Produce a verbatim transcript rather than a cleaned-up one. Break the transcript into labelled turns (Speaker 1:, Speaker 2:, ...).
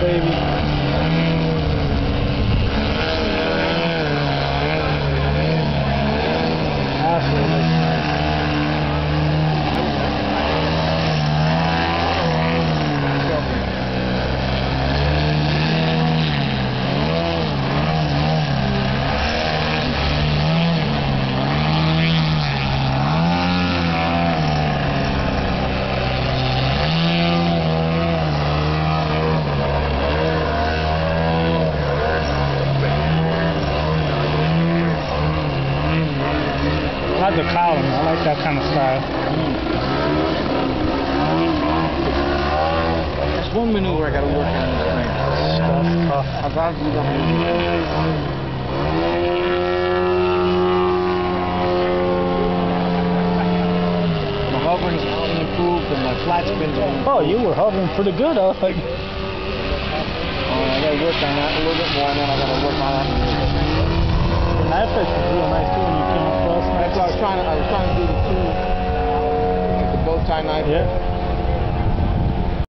Speaker 1: baby. I like the column. I like that kind of style.
Speaker 2: There's one maneuver I gotta work on this thing.
Speaker 1: Stuff tough.
Speaker 2: I gotta do that. My hovering is improved and my flat spins are improved.
Speaker 1: Oh, you were hovering pretty good. I was like,
Speaker 2: Oh, I gotta work on that a little bit more, and then I gotta work on that.
Speaker 1: the knife edge was real nice too when you came across.
Speaker 2: That's what I was trying to. I was trying to do the two, like the bow tie knife.
Speaker 1: Yeah.